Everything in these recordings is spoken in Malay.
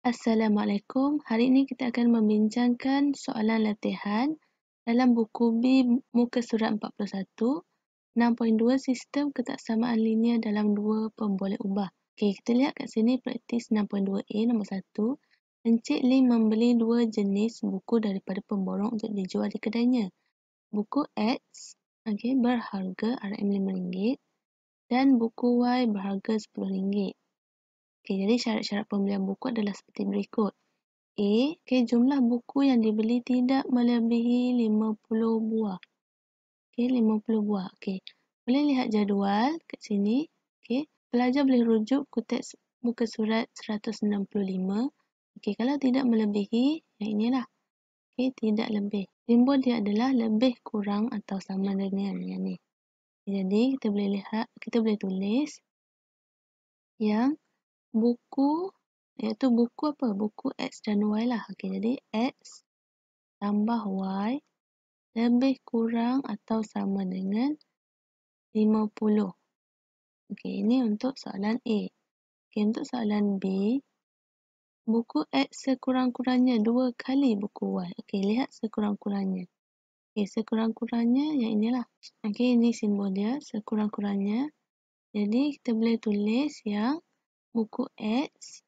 Assalamualaikum. Hari ini kita akan membincangkan soalan latihan dalam buku B muka surat 41, 6.2 sistem ketaksamaan linear dalam dua pemboleh ubah. Okey, kita lihat kat sini praktis 6.2A nombor 1. Encik Lim membeli dua jenis buku daripada pemborong untuk dijual di kedainya. Buku X berharga RM5 dan buku Y berharga RM10. Okey, jadi syarat-syarat pembelian buku adalah seperti berikut. A. Jumlah buku yang dibeli tidak melebihi 50 buah. 50 buah. Boleh lihat jadual kat sini. Pelajar boleh rujuk buku teks muka surat 165. Kalau tidak melebihi, yang inilah. Tidak lebih. Simbol dia adalah lebih, kurang atau sama dengan yang ni. Jadi, kita boleh tulis yang buku, iaitu buku apa? Buku X dan Y lah. Jadi X tambah Y lebih, kurang atau sama dengan 50. Ini untuk soalan A. Untuk soalan B, buku X sekurang-kurangnya 2 kali buku Y. Lihat sekurang-kurangnya. Sekurang-kurangnya yang inilah. Ini simbol dia, sekurang-kurangnya. Jadi kita boleh tulis yang buku X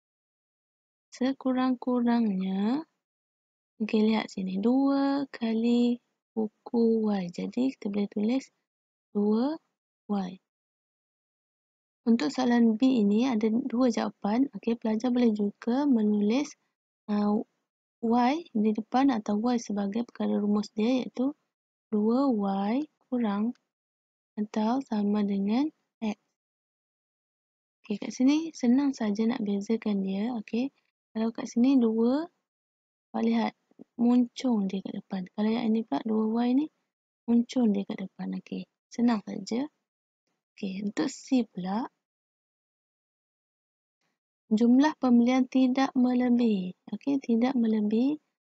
sekurang-kurangnya, lihat sini, 2 kali buku Y. Jadi kita boleh tulis 2Y. Untuk soalan B ini ada dua jawapan. Pelajar boleh juga menulis Y di depan atau Y sebagai perkara rumus dia, iaitu 2Y kurang atau sama dengan X. Kat sini senang saja nak bezakan dia. Kalau kat sini 2, awak lihat muncung dia kat depan. Kalau yang ini pula 2Y ni muncul dia kat depan. Senang saja. Untuk C pula, jumlah pembelian tidak melebihi. Tidak melebihi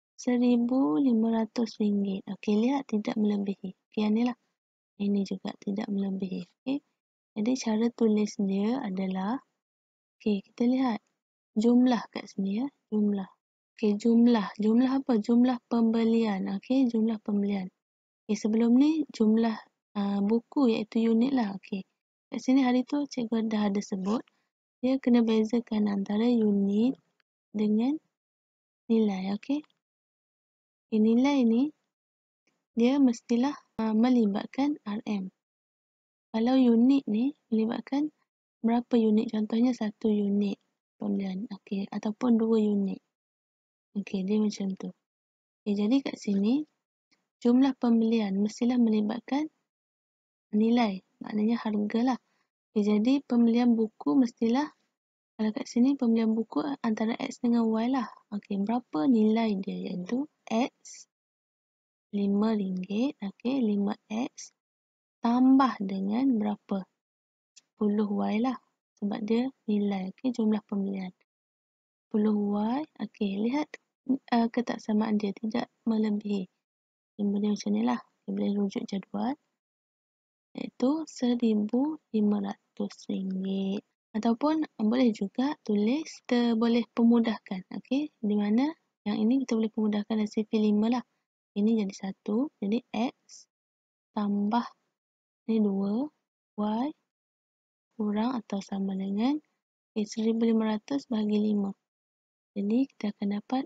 RM1,500. Lihat tidak melebihi. Yang ni lah. Ini juga tidak melebihi. Jadi cara tulis dia adalah, kita lihat jumlah kat sini ya. Jumlah. Jumlah apa? Jumlah pembelian. Jumlah pembelian. Sebelum ni jumlah buku iaitu unit lah. Kat sini hari tu cikgu dah ada sebut. Dia kena bezakan antara unit dengan nilai. Nilai ni dia mestilah melibatkan RM. Kalau unit ni melibatkan berapa unit? Contohnya 1 unit pembelian. Ataupun 2 unit. Dia macam tu. Jadi kat sini jumlah pembelian mestilah melibatkan nilai. Maknanya harga lah. Jadi pembelian buku mestilah, kalau kat sini pembelian buku antara X dengan Y lah. Berapa nilai dia? Iaitu X RM5. 5X tambah dengan berapa? 10Y lah. Sebab dia nilai. Jumlah pembelian. 10Y. Lihat ketaksamaan dia tidak melebihi. Simbol dia macam ni lah. Boleh rujuk jadual. Iaitu RM1,500. Ataupun boleh juga tulis, kita boleh pemudahkan. Di mana yang ini kita boleh pemudahkan dari sifar 5 lah. Ini jadi 1. Jadi X tambah ni 2. Y kurang atau sama dengan 1,500 bahagi 5. Jadi kita akan dapat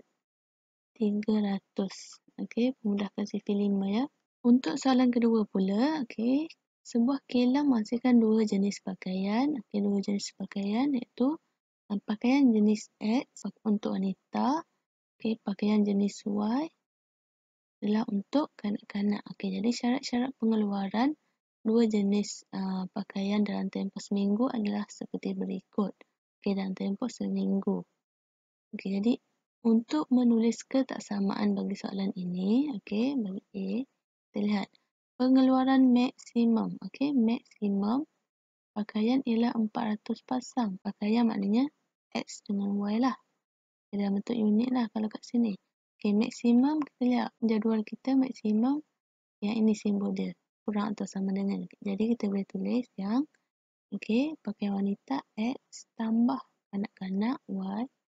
300. Pemudahkan sifar 5 ya. Untuk soalan kedua pula, sebuah kilang menghasilkan dua jenis pakaian. Dua jenis pakaian iaitu pakaian jenis X untuk wanita. Pakaian jenis Y adalah untuk kanak-kanak. Jadi syarat-syarat pengeluaran dua jenis pakaian dalam tempoh seminggu adalah seperti berikut. Dalam tempoh seminggu. Jadi untuk menulis ketaksamaan bagi soalan ini, bagi A, kita lihat pengeluaran maksimum. Maksimum pakaian ialah 400 pasang. Pakaian maknanya X dengan Y lah. Dalam bentuk unit lah kalau kat sini. Maksimum, kita lihat jadual kita maksimum. Yang ini simbol dia. Kurang atau sama dengan. Jadi kita boleh tulis yang pakaian wanita X tambah kanak-kanak Y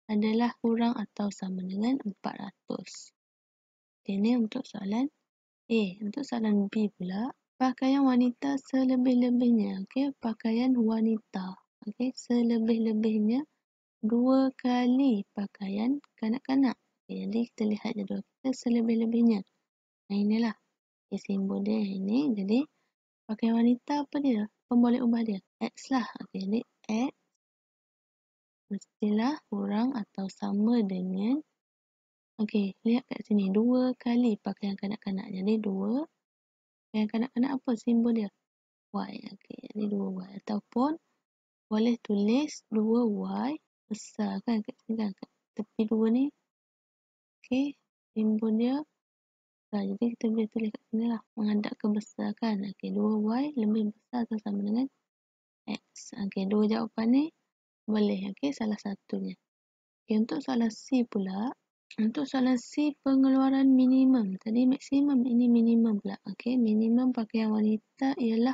adalah kurang atau sama dengan 400. Ini untuk soalan A. Untuk soalan B pula, pakaian wanita selebih-lebihnya. Okey, pakaian wanita. Okey, selebih-lebihnya 2 kali pakaian kanak-kanak. Okay, jadi kita lihat jadual kita selebih-lebihnya. Nah, inilah simbol dia ini. Jadi pakaian wanita apa dia? Pemboleh ubah dia X lah. Okey, jadi X mestilah kurang atau sama dengan, okey, lihat kat sini 2 kali pakaian kanak-kanak. Jadi 2 pakaian kanak-kanak apa simbol dia? Y. Okey, jadi 2Y ataupun boleh tulis 2Y besar kan kat sini kan, kat tepi 2 ni. Okey, simbol dia besar. Jadi kita boleh tulis kat sini lah, menghadap ke besar kan. Okey, 2Y lebih besar atau sama dengan X. Okey, dua jawapan ni boleh. Okey, salah satunya. Okey, untuk soalan C pula. Untuk soalan C, pengeluaran minimum. Tadi maksimum, ini minimum pula. Okey, minimum pakaian wanita ialah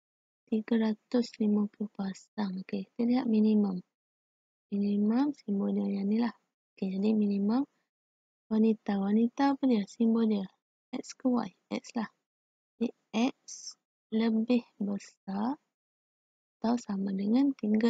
350 pasang. Okey, kita lihat minimum. Minimum simbol dia yang ni lah. Okey, jadi minimum wanita. Wanita apa dia? Simbol dia X ke Y? X lah. Jadi X lebih besar atau sama dengan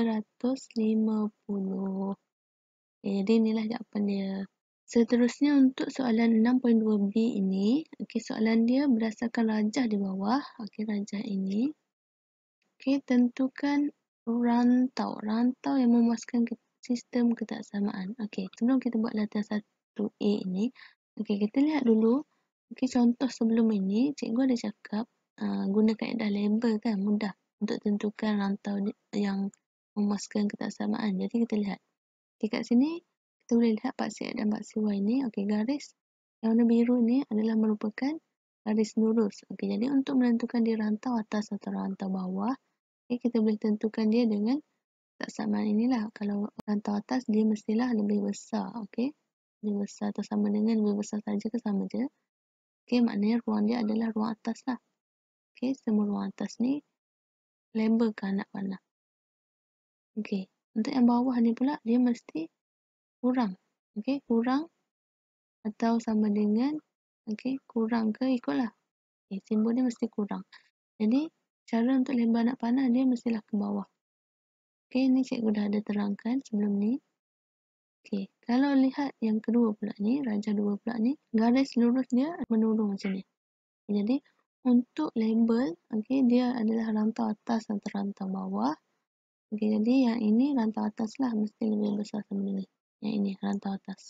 350. Okay, jadi inilah jawapan dia. Seterusnya untuk soalan 6.2b ini. Okay, soalan dia berdasarkan rajah di bawah. Okay, rajah ini. Okay, tentukan rantau. Rantau yang memuaskan sistem ketaksamaan. Okay, sebelum kita buat latihan 1A ini. Okay, kita lihat dulu. Okay, contoh sebelum ini, cikgu ada cakap guna kaedah label kan, mudah untuk tentukan rantau yang memuaskan ketaksamaan. Jadi kita lihat. Okay, kat sini kita boleh lihat paksi X dan paksi Y ni. Okay, garis yang warna biru ni adalah merupakan garis lurus. Okay, jadi untuk menentukan dia rantau atas atau rantau bawah, okay, kita boleh tentukan dia dengan ketaksamaan inilah. Kalau rantau atas dia mestilah lebih besar. Okay, lebih besar atau sama dengan, lebih besar saja ke sama je. Okay, maknanya ruang dia adalah ruang atas lah. Okay, semua ruang atas ni label ke anak panah. Okay, untuk yang bawah ni pula dia mesti kurang. Okay, kurang atau sama dengan, okay, kurang ke ikutlah. Okay, simbol dia mesti kurang. Jadi cara untuk label anak panah dia mestilah ke bawah. Okay, ni cikgu dah ada terangkan sebelum ni. Okay, kalau lihat yang kedua pula ni, rajah 2 pula ni, garis lurus dia menurun macam ni. Jadi untuk label, okay, dia adalah rantau atas atau rantau bawah. Okay, jadi yang ini rantau atas lah, mesti lebih besar sama dengan yang ini, rantau atas.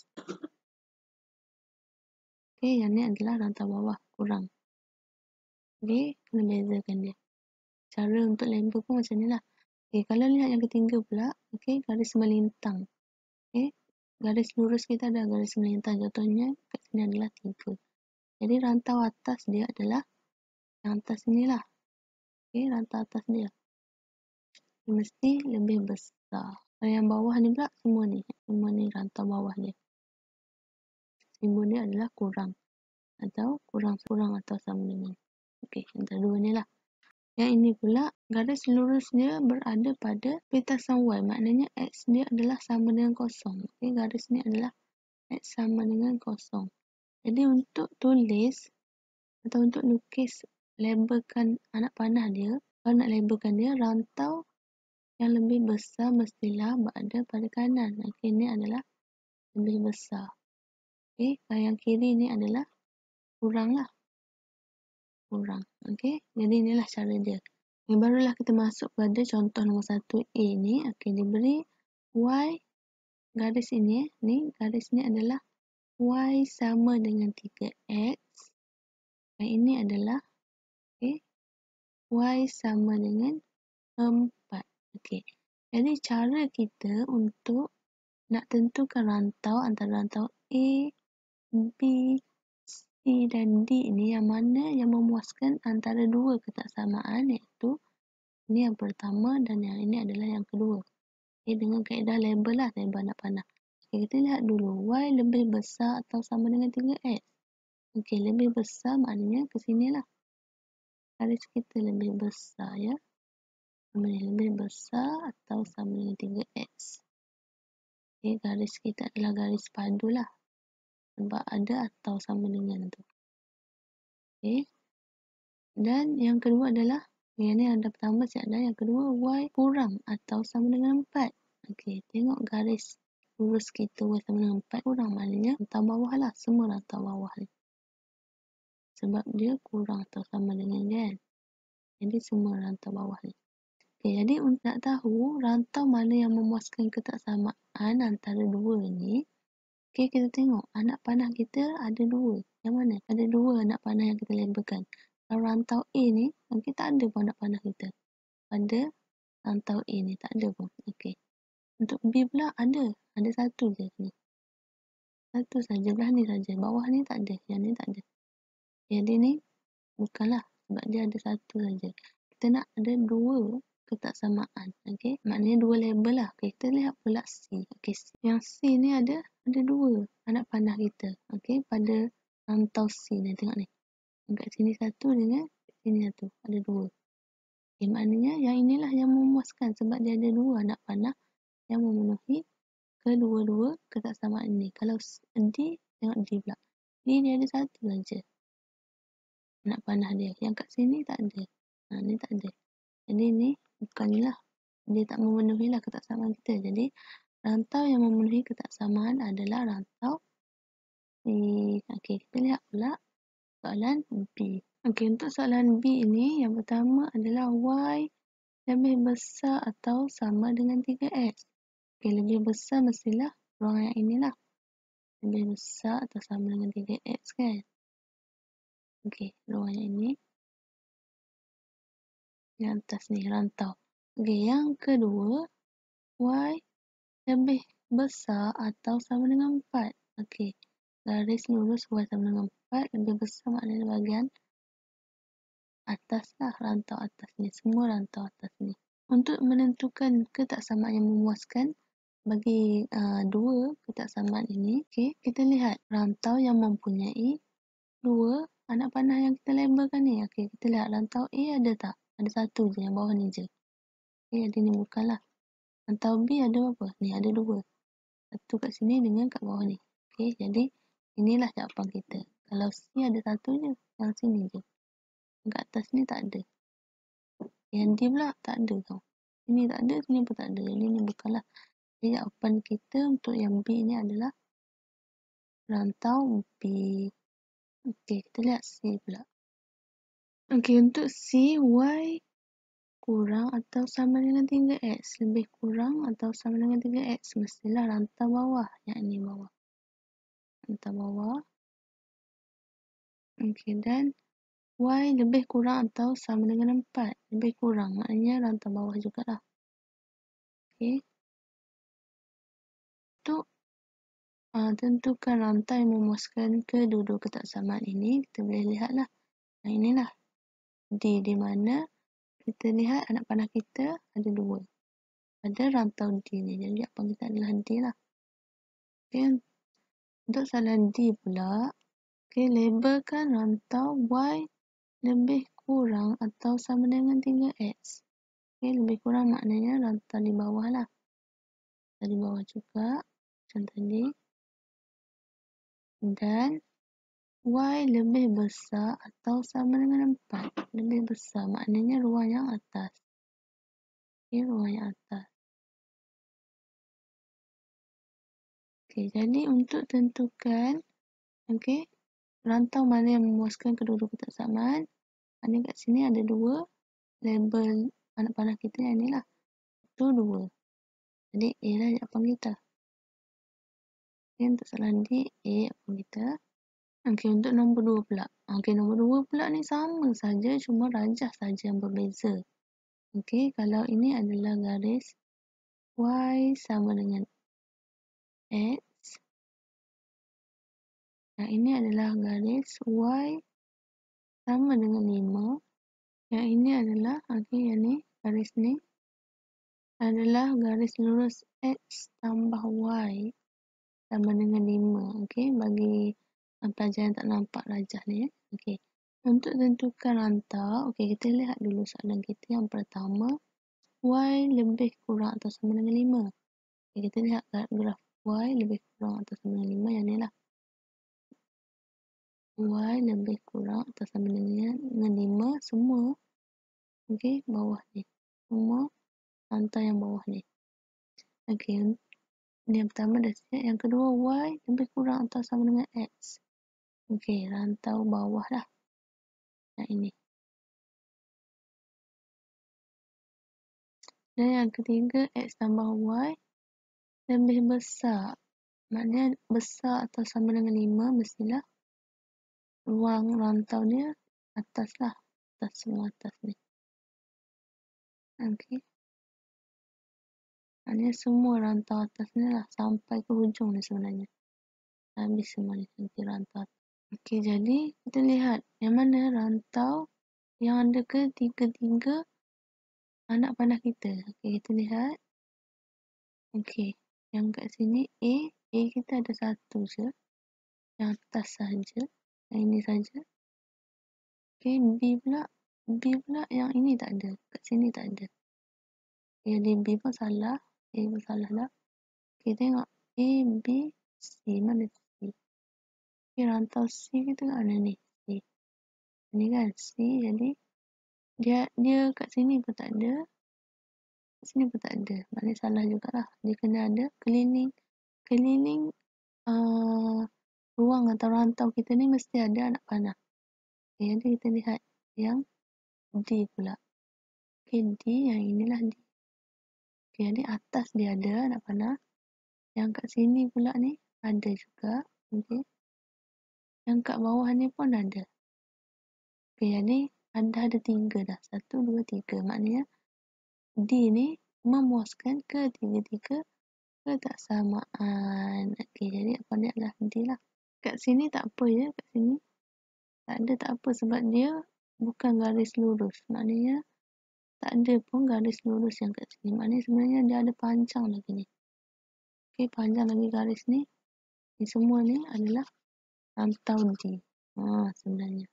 Okay, yang ni adalah rantau bawah, kurang. Okay, kena bezakan dia. Cara untuk label pun macam ni lah. Okay, kalau lihat yang ketiga pula, okay, garis melintang. Okay, garis lurus kita ada garis melintang. Contohnya kat sini adalah 3. Jadi rantau atas dia adalah yang atas inilah. Okay, rantau atas dia mesti lebih besar. Kalau yang bawah ni pula, semua ni rantau bawah dia. Simbol dia adalah kurang atau kurang atau sama dengan. Okey, antara dua ni lah. Yang ini pula, garis lurus dia berada pada petasan Y. Maknanya X dia adalah sama dengan kosong. Okey, garis ni adalah X sama dengan kosong. Jadi untuk tulis atau untuk lukis, labelkan anak panah dia, kalau nak labelkan dia, rantau yang lebih besar mestilah berada pada kanan. Okey, ini adalah lebih besar. Okey, kalau yang kiri ni adalah kurang lah. Kurang. Okey, jadi inilah cara dia. Yang barulah kita masuk pada contoh nombor 1A ni. Okey, diberi Y garis ini. Ni garis ni adalah Y sama dengan 3X. Dan ini adalah, okey, Y sama dengan 4. Okey. Jadi cara kita untuk nak tentukan rantau antara rantau A, B, C dan D ni yang mana yang memuaskan antara dua ketaksamaan, iaitu ini yang pertama dan yang ini adalah yang kedua. Okay, dengan kaedah label lah, label anak panah. Okay, kita lihat dulu, Y lebih besar atau sama dengan 3X. Okay, lebih besar maknanya ke sini lah. Garis kita lebih besar ya. Lebih besar atau sama dengan 3X. Okay, garis kita adalah garis padu lah. Sebab ada atau sama dengan tu. Okay. Dan yang kedua adalah, yang ni ada pertama siap dah. Yang kedua, Y kurang atau sama dengan 4. Okey, tengok garis lurus kita Y sama dengan 4 kurang, maknanya rantau bawah lah. Semua rantau bawah ni. Sebab dia kurang atau sama dengan kan. Jadi semua rantau bawah ni. Okey, jadi untuk nak tahu rantau mana yang memuaskan ketaksamaan antara dua ni, okey, kita tengok anak panah kita ada dua. Yang mana? Ada dua anak panah yang kita labelkan. Kalau rantau A ni, okey, tak ada pun anak panah kita. Pada rantau A ni, tak ada pun. Okey. Untuk B pula ada. Ada satu je ni. Satu saja, belah ni saja. Bawah ni tak ada. Yang ni tak ada. Jadi ni, bukanlah. Sebab dia ada satu saja. Kita nak ada dua ketaksamaan. Okey. Maknanya dua label lah. Okay, kita lihat pula C. Okey, yang C ni ada dua anak panah kita. Okey, pada rantau C ni. Tengok ni. Kat sini satu dengan sini satu. Ada dua. Okay, maknanya yang inilah yang memuaskan. Sebab dia ada dua anak panah yang memenuhi kedua-dua ketaksamaan ini. Kalau D, tengok D pula. D dia ada satu saja. Anak panah dia. Yang kat sini tak ada. Ni tak ada. Jadi ni bukanlah. Dia tak memenuhi lah ketaksamaan kita. Jadi rantau yang memenuhi ketaksamaan adalah rantau C. Okey, kita lihat pula soalan B. Okey, untuk soalan B ini, yang pertama adalah Y lebih besar atau sama dengan 3X. Okey, lebih besar mestilah ruang yang inilah. Lebih besar atau sama dengan 3X kan? Okey, ruang yang ini. Yang atas ni, rantau. Okey, yang kedua, Y lebih besar atau sama dengan 4. Okey, garis lurus Y sama dengan 4. Lebih besar maknanya bahagian atas lah, rantau atas ni. Semua rantau atas ni. Untuk menentukan ketaksamaan yang memuaskan bagi dua ketaksamaan ini, okay, kita lihat rantau yang mempunyai dua anak panah yang kita labelkan ni. Okay, kita lihat rantau A ada tak? Ada satu je, yang bawah ni je. Okay, jadi ni bukanlah. Rantau B ada berapa? Ni ada dua. Satu kat sini dengan kat bawah ni. Okay, jadi inilah jawapan kita. Kalau C ada satu je, yang sini je. Kat atas ni tak ada. Yang D pula tak ada tau. Sini tak ada, sini pun tak ada. Jadi ni bukanlah. Jadi jawapan kita untuk yang B ni adalah rantau B. Okey, kita lihat C pula. Okey, untuk C, Y kurang atau sama dengan 3X. Lebih kurang atau sama dengan 3X. Mestilah rantau bawah. Yang ni bawah. Rantau bawah. Okey, dan Y lebih kurang atau sama dengan 4. Lebih kurang. Maknanya rantau bawah jugalah. Okey. Untuk tentukan rantau yang memuaskan kedua-dua ketaksamaan ini, kita boleh lihatlah. Yang inilah. D di mana kita lihat anak panah kita ada dua. Ada rantau D ni. Jadi jawapan kita adalah D lah. Okay. Untuk soalan D pula. Okay, labelkan rantau Y lebih kurang atau sama dengan 3X. Okay, lebih kurang maknanya rantau di bawah lah. Rantau di bawah juga. Macam tadi. Dan Y lebih besar atau sama dengan 4. Lebih besar maknanya ruang yang atas. Okay, ruang yang atas. Okay, jadi untuk tentukan okay, rantau mana yang memuaskan kedua-dua ketaksamaan. Ini kat sini ada dua label anak panah kita yang ni lah. Itu dua. Jadi A lah jawapan kita. Okay, untuk soalan D, A jawapan kita. Okay, untuk nombor 2 pula. Okay, nombor 2 pula ni sama saja, cuma rajah saja yang berbeza. Okay, kalau ini adalah garis Y sama dengan X. Yang ini adalah garis Y sama dengan 5. Yang ini adalah, okay, yang ni, garis ni adalah garis lurus X tambah Y sama dengan 5. Okay, bagi pelajar yang tak nampak rajah ni. Okay, untuk tentukan rantau, okay, kita lihat dulu soalan kita yang pertama. Y lebih kurang atau sama dengan 5. Okay, kita lihat graf Y lebih kurang atau sama dengan 5 yang ni lah. Y lebih kurang atau sama dengan 5 semua. Okey, bawah ni. Semua rantai yang bawah ni. Okey, ni yang pertama dah siap. Yang kedua, Y lebih kurang atau sama dengan X. Okey, rantau bawah lah. Yang ini. Dan yang ketiga, X tambah Y lebih besar. Maknanya besar atau sama dengan 5, mestilah ruang rantau dia atas lah. Atas, semua atas ni. Okey. Maknanya semua rantau atas ni lah. Sampai ke hujung ni sebenarnya. Habis semua ni. Nanti rantau. Okey, jadi kita lihat yang mana rantau yang ada ketiga-tiga anak panah kita. Okey, kita lihat. Okey, yang kat sini A kita ada satu je. Yang atas saja. Yang ini saja. Okey, B pula yang ini tak ada. Kat sini tak ada. Jadi B pun salah. A pun salah lah. Okey, tengok. A, B, C. Mana C? Okey, rantau C kita kat mana ni? C. Ni kan C, jadi dia kat sini pun tak ada. Kat sini pun tak ada. Maknanya salah jugalah. Dia kena ada keliling ruang atau rantau kita ni mesti ada anak panah. Okay, jadi kita lihat yang D pula. Okay, D yang inilah D. Okay, jadi atas dia ada anak panah. Yang kat sini pula ni ada juga. Okay. Yang kat bawah ni pun ada. Okay, jadi ada 3 dah. 1, 2, 3. Maknanya D ni memuaskan ketiga-tiga ketaksamaan. Okay, jadi apa dia adalah D lah. Kat sini tak apa ya. Kat sini tak ada, tak apa sebab dia bukan garis lurus. Maknanya tak ada pun garis lurus yang kat sini. Maknanya sebenarnya dia ada panjang lagi ni. Okay, panjang lagi garis ni. Ni semua ni adalah rantau D. Sebenarnya.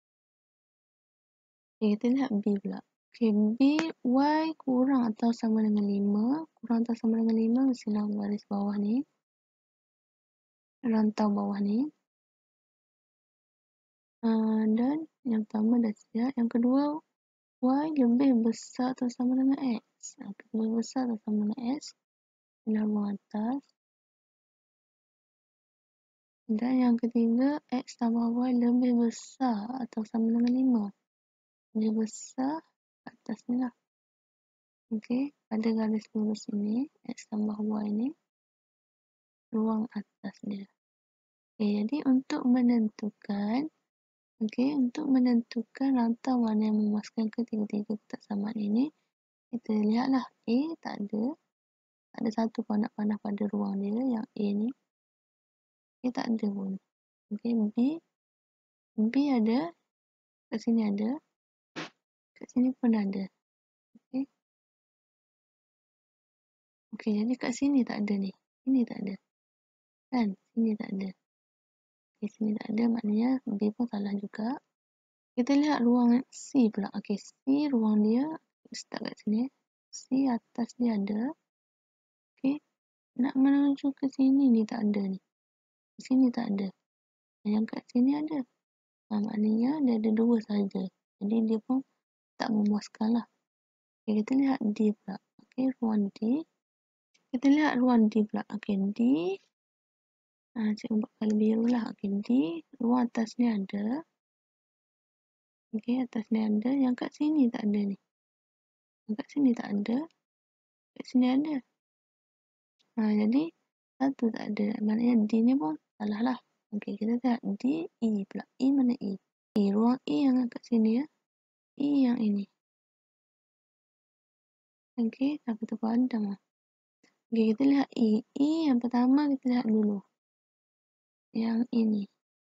Okay, kita lihat B pula. Okay, B, Y kurang atau sama dengan 5. Kurang atau sama dengan 5 mestilah garis bawah ni. Rantau bawah ni. Dan yang pertama dah siap. Yang kedua, Y lebih besar atau sama dengan X. Lebih besar atau sama dengan X. Inilah ruang atas. Dan yang ketiga, X tambah Y lebih besar atau sama dengan 5. Lebih besar atas ni lah. Okey, pada garis lurus ini, X tambah Y ni, ruang atas dia. Okey, jadi untuk menentukan rantau mana yang memuaskan ketiga-tiga ketaksamaan ini, kita lihatlah A tak ada. Tak ada satu pun anak panah pada ruang dia, yang A ni. A tak ada pun. Okey, B ada. Kat sini ada. Kat sini pun ada. Okey. Okey, jadi kat sini tak ada ni. Sini tak ada. Kan? Sini tak ada. Okey, sini tak ada. Maknanya B pun salah juga. Kita lihat ruang C pula. Okey, C ruang dia start kat sini. C atas dia ada. Okey. Nak menuju ke sini ni tak ada ni. Sini tak ada. Yang kat sini ada. Maknanya dia ada 2 saja. Jadi dia pun tak memuaskan lah. Okay, kita lihat D pula. Okay, ruang D. Kita lihat ruang D pula. Okay, D. Cikgu buat kali biru lah. Okay, D. Ruang atas ni ada. Okay, atas ni ada. Yang kat sini tak ada ni. Yang kat sini tak ada. Kat sini ada. Jadi, satu tak ada. Maknanya D ni pun salah lah. Okay, kita lihat D, E pula. E mana E? E, ruang E yang kat sini ya. E yang ini. Okay, aku terpadam lah. Okay, kita lihat E. E yang pertama kita lihat dulu. Yang ini.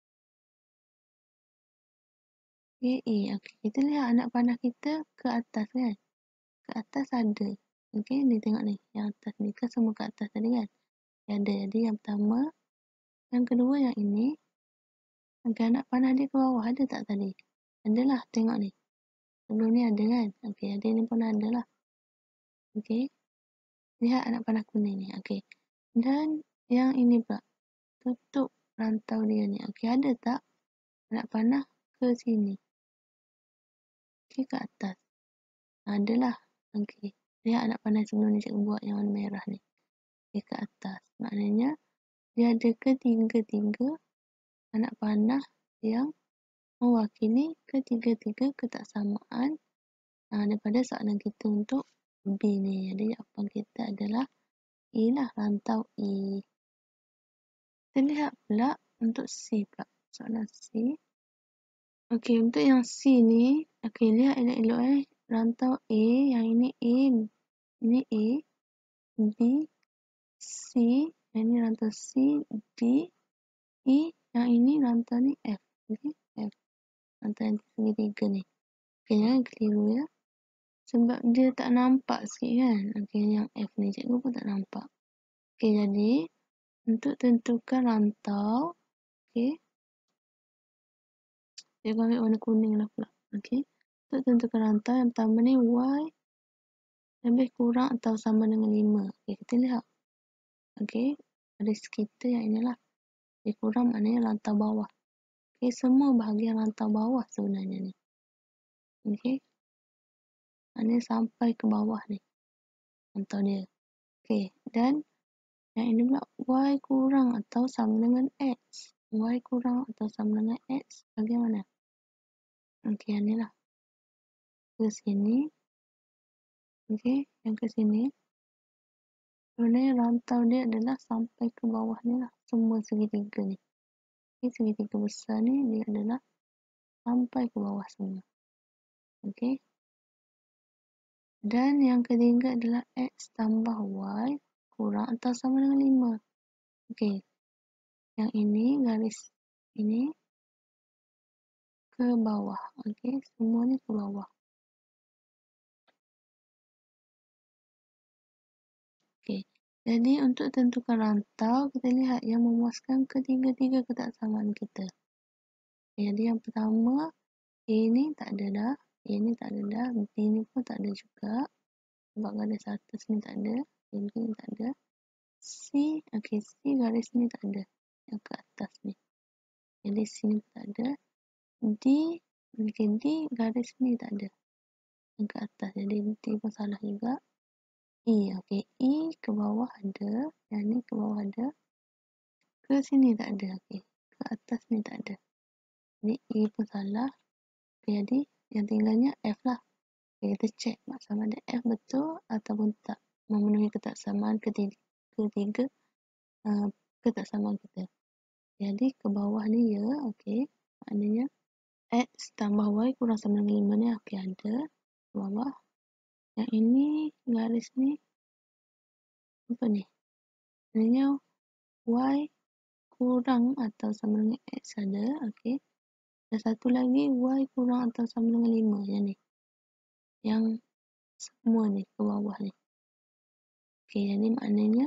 Okay, E. Okay, kita lihat anak panah kita ke atas kan. Ke atas ada. Okay, ni tengok ni. Yang atas ni kan semua ke atas tadi kan. Ada. Jadi yang pertama. Yang kedua yang ini. Okay, anak panah dia ke bawah. Ada tak tadi? Adalah. Tengok ni. Sebelum ni ada kan. Okay, ada ni pun ada lah. Okay. Lihat anak panah kuning ni. Okay. Dan Yang ini pula. Tutup rantau dia ni. Okey, ada tak anak panah ke sini? Okey, ke atas. Adalah. Okey. Lihat anak panah sebelum ni cikgu buat yang warna merah ni. Okey, ke atas. Maknanya, dia ada ketiga-tiga anak panah yang mewakili ketiga-tiga ketaksamaan daripada soalan kita untuk B ni. Jadi, jawapan kita adalah E lah, rantau E. Kita lihat pula untuk C pula. Soalan C. Okey, untuk yang C ni, okey, lihat elok-elok rantau A, yang ini A, ini A, B, C, yang ini rantau C, D, E, yang ini rantau ni F. Okey, F. Rantau yang segitiga ni. Okey, jangan keliru ya. Sebab dia tak nampak sikit kan. Okey, yang F ni cikgu pun tak nampak. Okey, jadi untuk tentukan rantau, okey, cikgu ambil warna kuning lah pula. Okey, untuk tentukan rantau yang pertama ni Y lebih kurang atau sama dengan 5. Okey, kita lihat. Okey, garis kita yang inilah. Lebih kurang maknanya rantau bawah. Okey, semua bahagian rantau bawah sebenarnya ni. Okey, maknanya sampai ke bawah ni rantau dia. Okey, dan yang ini pula Y kurang atau sama dengan X. Y kurang atau sama dengan X bagaimana? Okey, yang ni lah. Ke sini. Okey, yang ke sini. Sebenarnya rantau dia adalah sampai ke bawah ni lah. Semua segitiga ni. Okey, segitiga besar ni dia adalah sampai ke bawah semua. Okey. Dan yang ketiga adalah X tambah Y kurang atau sama dengan 5. Okey. Yang ini garis ini ke bawah. Okey, semua ni ke bawah. Okey. Jadi untuk tentukan rantau, kita lihat yang memuaskan ketiga-tiga ketaksamaan kita. Jadi yang pertama, A ni tak ada dah. A ni tak ada dah. B ni pun tak ada juga. Sebab garis atas ni tak ada. B ni tak ada. C, okey, C garis ni tak ada. Yang ke atas ni. Jadi C ni tak ada. D, okey, D garis ni tak ada. Yang ke atas. Jadi D pun salah juga. E, okey, E ke bawah ada. Yang ni ke bawah ada. Ke sini tak ada. Okey, ke atas ni tak ada. Jadi E pun salah. Okay, jadi yang tinggalnya F lah. Okay, kita cek sama ada F betul ataupun tak memenuhi ketaksamaan ketiga ketaksamaan kita. Jadi ke bawah ni ya, okey. Maknanya X tambah Y kurang sama dengan 5 ni, okey, ada ke bawah. Yang ini garis ni apa ni? Maknanya Y kurang atau sama dengan X ada, okey. Dan satu lagi Y kurang atau sama dengan 5 yang ni. Yang semua ni ke bawah ni. Okey, jadi maknanya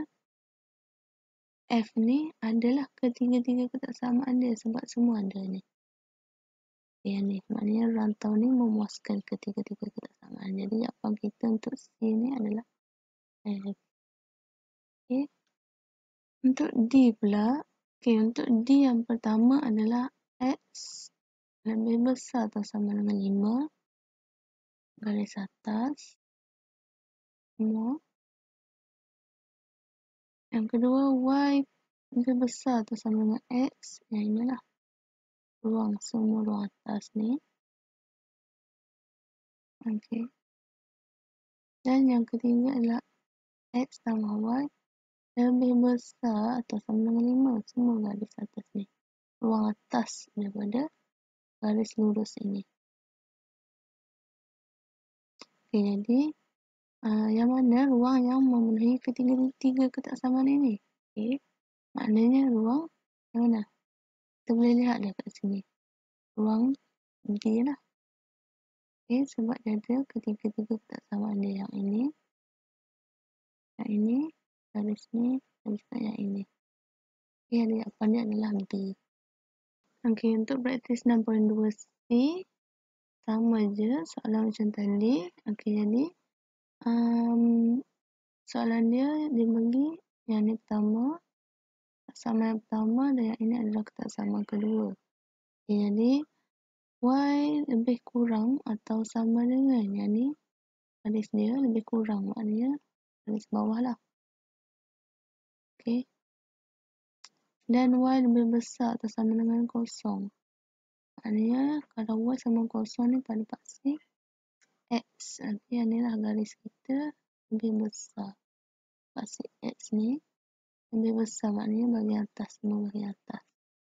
F ni adalah ketiga-tiga ketaksamaan dia sebab semua ada ni. Okay, yang ni. Maknanya rantau ni memuaskan ketiga-tiga ketaksamaan. Jadi jawapan kita untuk C ni adalah F. Okay. Untuk D pula. Okay, untuk D yang pertama adalah X lebih besar atau sama dengan 5. Garis atas. Semua. Yang kedua, Y lebih besar atau sama dengan X. Yang inilah. Semua ruang atas ni. Okey. Dan yang ketiga adalah X tambah Y lebih besar atau sama dengan 5. Semua garis atas ni. Ruang atas daripada garis lurus ini. Okey, jadi yang mana ruang yang memenuhi ketiga-tiga ketaksamaan ini? Okey. Maknanya ruang yang mana? Kita boleh lihat dah kat sini. Ruang D lah. Okey, sebab dia ada ketiga-tiga ketaksamaan dia. Yang ini, garis ni dan juga yang ini. Okey, jadi jawapan dia adalah B. Okey, untuk praktis 6.2C sama je soalan macam tadi. Okey, jadi soalan dia bagi yang ni pertama ketaksamaan yang pertama dan yang ini adalah ketaksamaan kedua. Jadi, Y lebih kurang atau sama dengan yang ni, garis dia lebih kurang, maknanya garis bawah lah. Okey. Dan Y lebih besar atau sama dengan kosong. Maknanya kalau Y sama kosong ni pada paksi X. Nanti yang ni lah garis kita lebih besar. Paksi X ni lebih besar, maknanya bahagian atas, semua bahagian atas.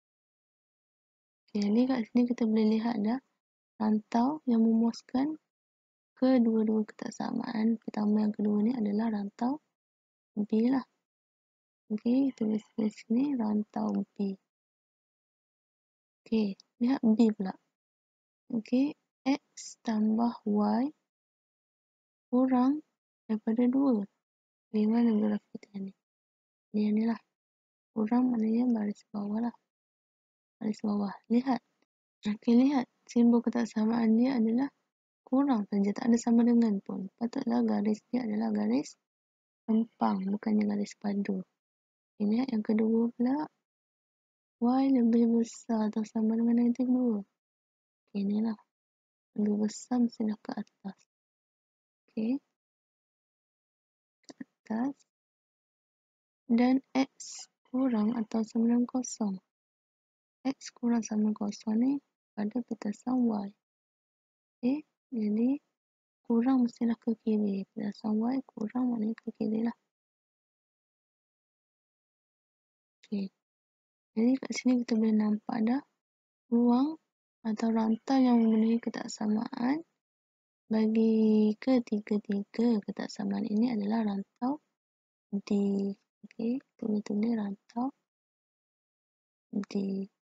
Okey, ni kat sini kita boleh lihat dah rantau yang memuaskan kedua-dua ketaksamaan. Pertama yang kedua ni adalah rantau B lah. Okey, kita tulis di sini rantau B. Okey, lihat B pula. Okey, X tambah Y kurang daripada 2. Di mana graf kita ni? Yang ni lah. Kurang maknanya baris bawah lah. Baris bawah. Lihat. Okey, lihat. Simbol ketaksamaan dia adalah kurang saja, tak ada sama dengan pun. Patutlah garis dia adalah garis empang, bukannya garis padu. Okay, lihat yang kedua pula. Y lebih besar atau sama dengan negatif 2. Okay, inilah. Lebih besar mestilah ke atas. Okay, ke atas. Dan X kurang atau sama dengan kosong. X kurang sama kosong ni pada petasan Y. Okay, jadi kurang mestilah ke kiri. Petasan Y kurang maknanya ke kiri lah. Okay, jadi kat sini kita boleh nampak dah ruang atau rantau yang memenuhi ketaksamaan bagi ketiga-tiga ketaksamaan ini adalah rantau D. Okay, kita boleh tulis rantau D.